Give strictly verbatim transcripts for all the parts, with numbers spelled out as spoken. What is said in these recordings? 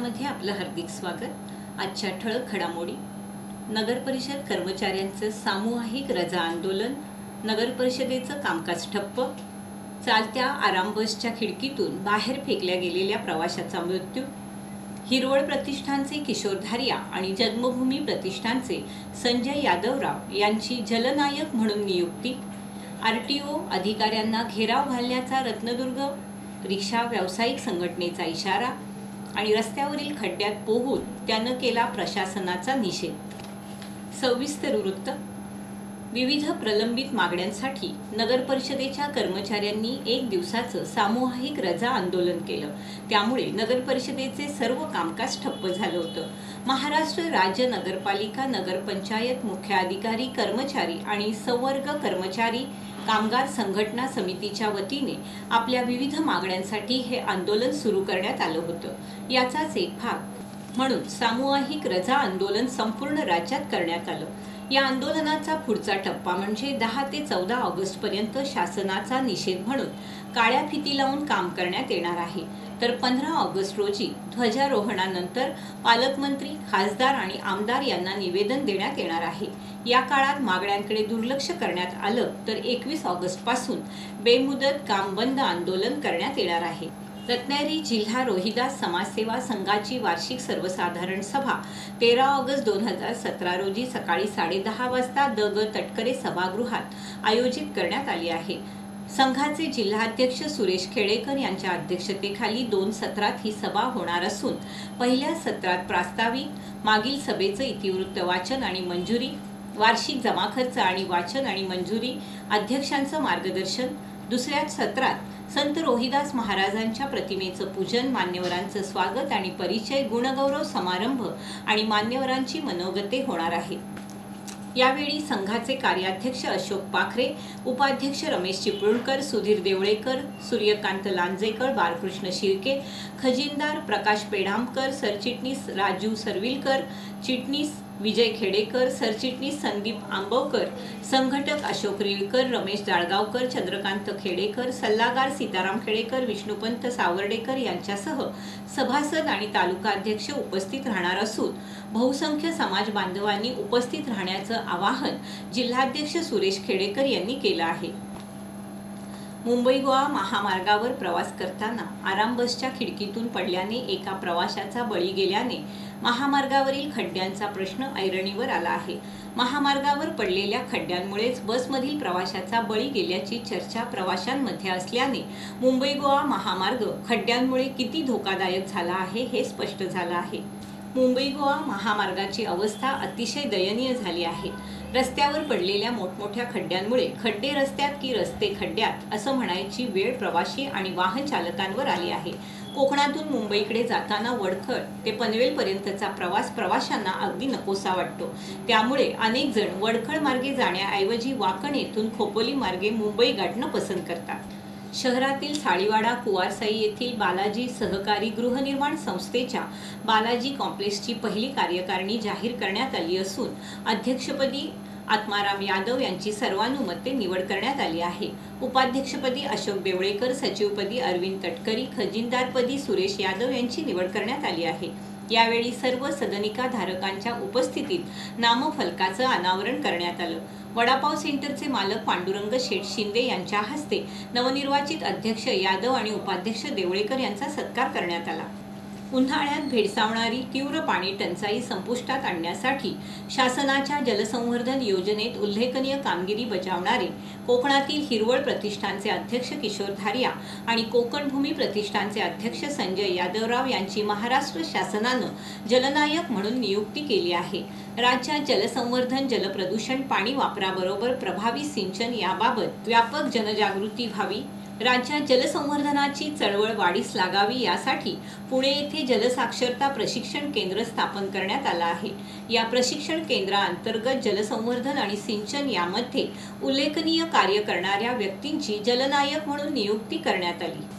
मध्ये आपलं हार्दिक स्वागत। आजच्या ठळक घडामोडी। नगर परिषद कर्मचाऱ्यांचं सामूहिक रजा आंदोलन, नगर परिषदेचं कामकाज ठप्प, चालत्या आराम बसच्या खिडकीतून बाहेर फेकल्या गेलेल्या प्रवाशाचा मृत्यू, हिरवळ प्रतिष्ठानचे किशोर धारिया आणि जन्मभूमी प्रतिष्ठानचे संजय यादवराव यांची जलनायक म्हणून नियुक्ती, आरटीओ अधिकाऱ्यांना घेराव घालण्याचा रत्नदुर्ग रिक्षा व्यावसायिक संघटनेचा इशारा आणि रस्त्यावरील खड्ड्यात पोहून त्यानं केला प्रशासनाचा निषेध। सविस्तर वृत्त। विविध प्रलंबित मागण्यांसाठी नगर परिषदेच्या कर्मचाऱ्यांनी एक दिवसाचं सामूहिक रजा आंदोलन केलं। त्यामुळे नगर परिषदेचे सर्व कामकाज ठप्प झालं होतं। महाराष्ट्र राज्य नगरपालिका, नगरपंचायत, मुख्य अधिकारी, कर्मचारी आणि संवर्ग कर्मचारी कामगार संघटना समितीच्या वतीने आपल्या विविध मागण्यांसाठी हे आंदोलन सुरू करण्यात आलं होतं। याचाच एक भाग म्हणून सामूहिक रजा आंदोलन संपूर्ण राज्यात करण्यात आलं। या आंदोलनाचा पुढचा टप्पा म्हणजे दहा ते चौदा ऑगस्ट पर्यंत शासनाचा निषेध म्हणून काळ्या फिती लावून काम करण्यात येणार आहे। तर पंधरा ऑगस्ट रोजी ध्वजारोहणानंतर पालकमंत्री, खासदार आणि आमदार यांना निवेदन देण्यात येणार आहे। या काळात मागण्यांकडे दुर्लक्ष करण्यात आलं तर एकवीस ऑगस्ट पासून बेमुदत काम बंद आंदोलन करण्यात येणार आहे। रत्नागिरी जिल्हा रोहिदास समाजसेवा संघाची वार्षिक सर्वसाधारण सभा तेरा ऑगस्ट दोन हजार सतरा रोजी सकाळी साडेदहा वाजता द ग तटकरे सभागृहात आयोजित करण्यात आली आहे। संघाचे जिल्हाध्यक्ष सुरेश खेडेकर यांच्या अध्यक्षतेखाली दोन सत्रात ही सभा होणार असून पहिल्या सत्रात प्रास्ताविक, मागील सभेचं इतिवृत्त वाचन आणि मंजुरी, वार्षिक जमा खर्च आणि वाचन आणि मंजुरी, अध्यक्षांचं मार्गदर्शन, दुसऱ्या सत्रात संत रोहिदास महाराजांच्या प्रतिमेचं पूजन, मान्यवरांचं स्वागत आणि परिचय, गुणगौरव समारंभ आणि मान्यवरांची मनोगते होणार आहेत। यावेळी संघाचे कार्याध्यक्ष अशोक पाखरे, उपाध्यक्ष रमेश चिपळूणकर, सुधीर देवळेकर, सूर्यकांत लांजेकर, बाळकृष्ण शिर्के, खजिनदार प्रकाश पेढामकर, सरचिटणीस राजू सरविलकर, चिटणीस विजय खेडेकर, सरचिटणीस संदीप आंबवकर, संघटक अशोक रिळकर, रमेश जाळगावकर, चंद्रकांत खेडेकर, सल्लागार सीताराम खेडेकर, विष्णुपंत सावर्डेकर यांच्यासह सभासद आणि तालुकाध्यक्ष उपस्थित राहणार असून बहुसंख्य समाज बांधवांनी उपस्थित राहण्याचं आवाहन जिल्हाध्यक्ष सुरेश खेडेकर यांनी केलं आहे। मुंबई गोवा महामार्गावर प्रवास करताना आराम बसच्या खिडकीतून पडल्याने एका प्रवाशाचा बळी गेल्याने महामार्गावरील खड्ड्यांचा प्रश्न ऐरणीवर आला आहे। महामार्गावर पडलेल्या खड्ड्यांमुळेच बसमधील प्रवाशाचा बळी गेल्याची चर्चा प्रवाशांमध्ये असल्याने मुंबई गोवा महामार्ग खड्ड्यांमुळे किती धोकादायक झाला आहे हे स्पष्ट झालं आहे। मुंबई गोवा महामार्गाची अवस्था अतिशय दयनीय झाली आहे। रस्त्यावर पडलेल्या मोठमोठ्या खड्ड्यांमुळे खड्डे रस्त्यात की रस्ते खड्ड्यात असं म्हणायची वेळ प्रवासी आणि वाहन चालकांवर आली आहे। कोकणातून मुंबईकडे जाताना वडखळ ते पनवेल पर्यंतचा प्रवास प्रवाशांना अगदी नकोसा वाटतो। त्यामुळे अनेक जण वडखळ मार्गे जाण्याऐवजी वाकण येथून खोपोली मार्गे मुंबई गाठणं पसंत करतात। शहरातील साळीवाडा कुवारसाई येथील बालाजी सहकारी गृहनिर्माण संस्थेच्या बालाजी कॉम्प्लेक्सची पहिली कार्यकारिणी जाहीर करण्यात आली असून अध्यक्षपदी आत्माराम यादव यांची सर्वानुमते निवड करण्यात आली आहे। उपाध्यक्षपदी अशोक देवळेकर, सचिवपदी अरविंद तटकरी, खजिनदारपदी सुरेश यादव यांची निवड करण्यात आली आहे। यावेळी सर्व सदनिका धारकांच्या उपस्थितीत नामफलकाचं अनावरण करण्यात आलं। वडापाव सेंटरचे मालक पांडुरंग शेठ शिंदे यांच्या हस्ते नवनिर्वाचित अध्यक्ष यादव आणि उपाध्यक्ष देवळेकर यांचा सत्कार करण्यात आला। उन्हाळ्यात भेडसावणारी तीव्र पाणी टंचाई संपुष्टात आणण्यासाठी शासनाच्या जलसंवर्धन योजनेत उल्लेखनीय कामगिरी बजावणारे कोकणातील हिरवळ प्रतिष्ठानचे अध्यक्ष किशोर धारिया आणि कोकण भूमी प्रतिष्ठानचे अध्यक्ष संजय यादवराव यांची महाराष्ट्र शासनानं जलनायक म्हणून नियुक्ती केली आहे। राज्यात जलसंवर्धन, जलप्रदूषण, पाणी वापराबरोबर प्रभावी सिंचन याबाबत व्यापक जनजागृती व्हावी, राज्यात जलसंवर्धनाची चळवळ वाढीस लागावी यासाठी पुणे येथे जलसाक्षरता प्रशिक्षण केंद्र स्थापन करण्यात आलं आहे। या प्रशिक्षण केंद्राअंतर्गत जलसंवर्धन आणि सिंचन यामध्ये उल्लेखनीय कार्य करणाऱ्या व्यक्तींची जलनायक म्हणून नियुक्ती करण्यात आली।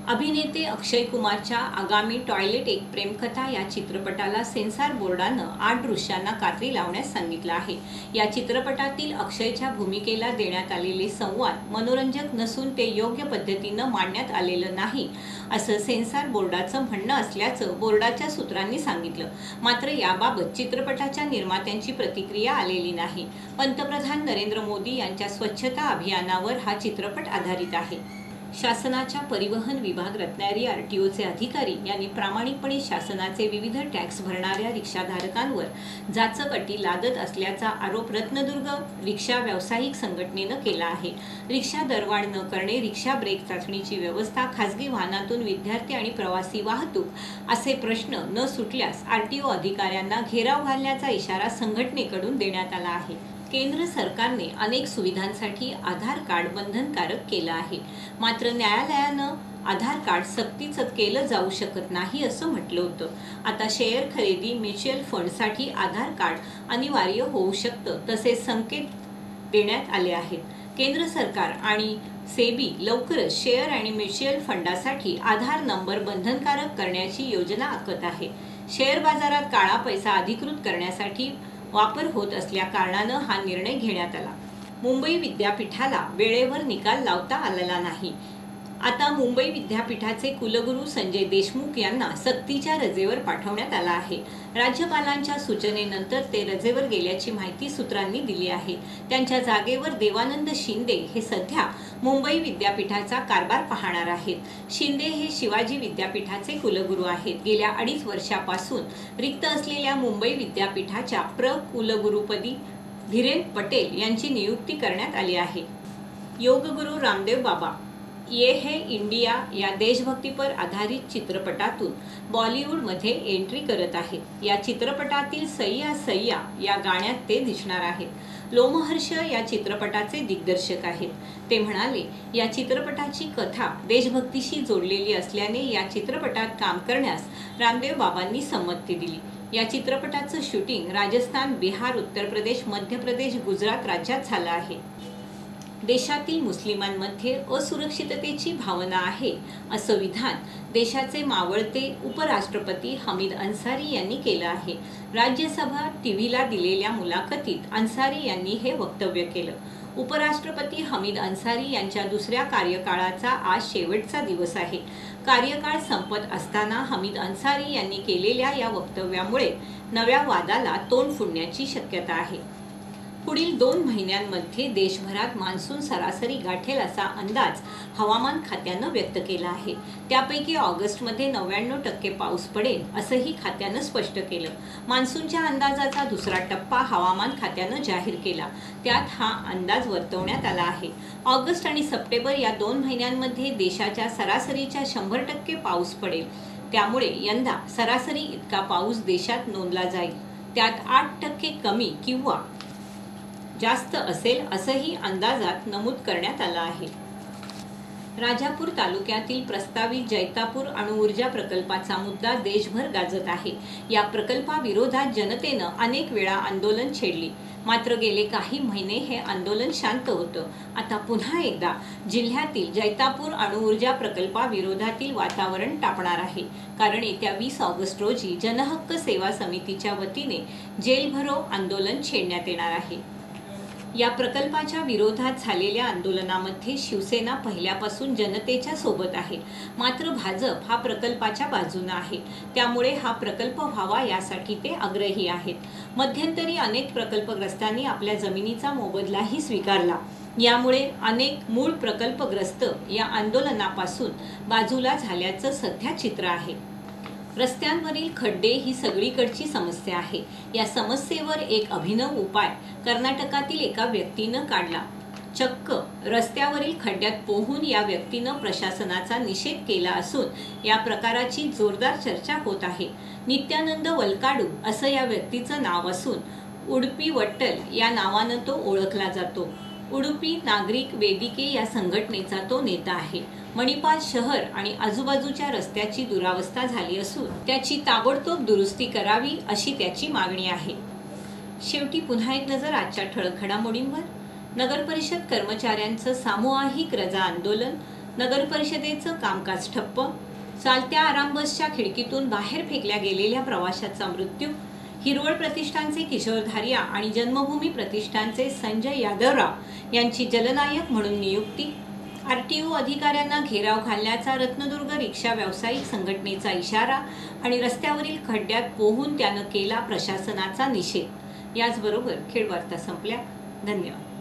अभिनेते अक्षय कुमारच्या आगामी टॉयलेट एक प्रेमकथा या चित्रपटाला सेन्सॉर बोर्डानं आठ दृश्यांना कात्री लावण्यास सांगितलं आहे। या चित्रपटातील अक्षयच्या भूमिकेला देण्यात आलेले संवाद मनोरंजक नसून ते योग्य पद्धतीनं मांडण्यात आलेलं नाही असं सेन्सॉर बोर्डाचं म्हणणं असल्याचं बोर्डाच्या सूत्रांनी सांगितलं। मात्र याबाबत चित्रपटाच्या निर्मात्यांची प्रतिक्रिया आलेली नाही। पंतप्रधान नरेंद्र मोदी यांच्या स्वच्छता अभियानावर हा चित्रपट आधारित आहे। शासनाच्या परिवहन विभाग रत्नागिरी आरटीओचे अधिकारी यांनी प्रामाणिकपणे शासनाचे विविध टॅक्स भरणाऱ्या रिक्षाधारकांवर जाचक अटी लादत असल्याचा आरोप रत्नदुर्ग रिक्षा व्यावसायिक संघटनेनं केला आहे। रिक्षा दरवाढ न करणे, रिक्षा ब्रेक चाचणीची व्यवस्था, खासगी वाहनातून विद्यार्थी आणि प्रवासी वाहतूक असे प्रश्न न सुटल्यास आरटीओ अधिकाऱ्यांना घेराव घालण्याचा इशारा संघटनेकडून देण्यात आला आहे। केंद्र सरकारने अनेक सुविधांसाठी आधार कार्ड बंधनकारक केलं आहे। मात्र न्यायालयानं आधार कार्ड सक्तीचं केलं जाऊ शकत नाही असं म्हटलं होतं। आता शेअर खरेदी, म्युच्युअल फंडसाठी आधार कार्ड अनिवार्य होऊ शकतं, तसेच संकेत देण्यात आले आहेत। केंद्र सरकार आणि सेबी लवकरच शेअर आणि म्युच्युअल फंडासाठी आधार नंबर बंधनकारक करण्याची योजना आखत आहे। शेअर बाजारात काळा पैसा अधिकृत करण्यासाठी वापर होत असल्या कारणानं हा निर्णय घेण्यात आला। मुंबई विद्यापीठाला वेळेवर निकाल लावता आलेला नाही। आता मुंबई विद्यापीठाचे कुलगुरू संजय देशमुख यांना सक्तीच्या रजेवर पाठवण्यात आला आहे। राज्यपालांच्या सूचनेनंतर ते रजेवर गेल्याची माहिती सूत्रांनी दिली आहे। त्यांच्या जागेवर देवानंद शिंदे हे सध्या मुंबई विद्यापीठाचा कारभार पाहणार आहेत। शिंदे हे शिवाजी विद्यापीठाचे कुलगुरू आहेत। गेल्या अडीच वर्षापासून रिक्त असलेल्या मुंबई विद्यापीठाच्या प्र कुलगुरूपदी धीरेन पटेल यांची नियुक्ती करण्यात आली आहे। योगगुरू रामदेव बाबा ये है इंडिया या देशभक्तीपर आधारित चित्रपटातून बॉलिवूडमध्ये एंट्री करत आहेत। या चित्रपटातील सय्या सय्या या गाण्यात ते दिसणार आहेत। लोमहर्ष या चित्रपटाचे दिग्दर्शक आहेत। ते म्हणाले, या चित्रपटाची कथा देशभक्तीशी जोडलेली असल्याने या चित्रपटात काम करण्यास रामदेव बाबांनी संमती दिली। या चित्रपटाचं शूटिंग राजस्थान, बिहार, उत्तर प्रदेश, मध्य प्रदेश, गुजरात राज्यात झालं आहे। देशातील मुस्लिमांमध्ये असुरक्षिततेची भावना आहे असं विधान देशाचे मावळते उपराष्ट्रपती हमीद अन्सारी यांनी केलं आहे। राज्यसभा टीव्हीला दिलेल्या मुलाखतीत अन्सारी यांनी हे वक्तव्य केलं। उपराष्ट्रपती हमीद अन्सारी यांच्या दुसऱ्या कार्यकाळाचा आज शेवटचा दिवस आहे। कार्यकाळ संपत असताना हमीद अन्सारी यांनी केलेल्या या वक्तव्यामुळे नव्या वादाला तोंड फुटण्याची शक्यता आहे। पुढील दोन महिन्यांमध्ये देशभरात मान्सून सरासरी गाठेल असा अंदाज हवामान खात्यानं व्यक्त केला आहे। त्यापैकी ऑगस्टमध्ये नव्याण्णव टक्के पाऊस पडेल असंही खात्यानं स्पष्ट केलं। मान्सूनच्या अंदाजाचा दुसरा टप्पा हवामान खात्यानं जाहीर केला। त्यात हा अंदाज वर्तवण्यात आला आहे। ऑगस्ट आणि सप्टेंबर या दोन महिन्यांमध्ये देशाच्या सरासरीच्या शंभर टक्के पाऊस पडेल। त्यामुळे यंदा सरासरी इतका पाऊस देशात नोंदला जाईल। त्यात आठ टक्के कमी किंवा जास्त असेल असंही अंदाजात नमूद करण्यात आलं आहे। राजापूर तालुक्यातील प्रस्तावित जैतापूर अणुऊर्जा प्रकल्पाचा मुद्दा देशभर गाजत आहे। या प्रकल्पाविरोधात जनतेनं अनेक वेळा आंदोलन छेडली, मात्र गेले काही महिने हे आंदोलन शांत होतं। आता पुन्हा एकदा जिल्ह्यातील जैतापूर अणुऊर्जा प्रकल्पाविरोधातील वातावरण तापणार आहे, कारण येत्या वीस ऑगस्ट रोजी जनहक्क सेवा समितीच्या वतीने जेल भरो आंदोलन छेडण्यात येणार आहे। या प्रकल्पाच्या विरोधात झालेल्या आंदोलनामध्ये शिवसेना पहिल्यापासून जनतेच्या सोबत आहे, मात्र भाजप हा प्रकल्पाच्या बाजूने आहे। त्यामुळे हा प्रकल्प व्हावा यासाठी ते आग्रही आहेत। मध्यंतरी अनेक प्रकल्पग्रस्तांनी आपल्या जमिनीचा मोबदलाही स्वीकारला। यामुळे अनेक मूळ प्रकल्पग्रस्त या आंदोलनापासून बाजूला झाल्याचं सध्या चित्र आहे। रस्त्यांवरील खड्डे ही सगळीकडची समस्या आहे। या समस्येवर एक अभिनव उपाय कर्नाटकातील एका व्यक्तीनं काढला। चक्क रस्त्यावरील खड्ड्यात पोहून या व्यक्तीनं प्रशासनाचा निषेध केला असून या प्रकाराची जोरदार चर्चा होत आहे। नित्यानंद वलकाडू असं या व्यक्तीचं नाव असून उडुपी वट्टल या नावानं तो ओळखला जातो। उडुपी नागरिक वेदिके या संघटनेचा तो नेता आहे। मणिपाल शहर आणि आजूबाजूच्या रस्त्याची दुरावस्था झाली असून त्याची ताबडतोब दुरुस्ती करावी अशी त्याची मागणी आहे। शेवटी पुन्हा एक नजर आजच्या ठळक घडामोडींवर। नगर परिषद कर्मचाऱ्यांचं सामूहिक रजा आंदोलन। नगर परिषदेचं कामकाज ठप्प, चालत्या आराम बसच्या खिडकीतून बाहेर फेकल्या गेलेल्या प्रवाशाचा मृत्यू, हिरवळ प्रतिष्ठानचे किशोर धारिया आणि जन्मभूमी प्रतिष्ठानचे संजय यादवराव यांची जलनायक म्हणून नियुक्ती, आरटीओ अधिकाऱ्यांना घेराव घालण्याचा रत्नदुर्ग रिक्षा व्यावसायिक संघटनेचा इशारा आणि रस्त्यावरील खड्ड्यात पोहून त्यानं केला प्रशासनाचा निषेध. याचबरोबर खेड वार्ता संपल्या. धन्यवाद.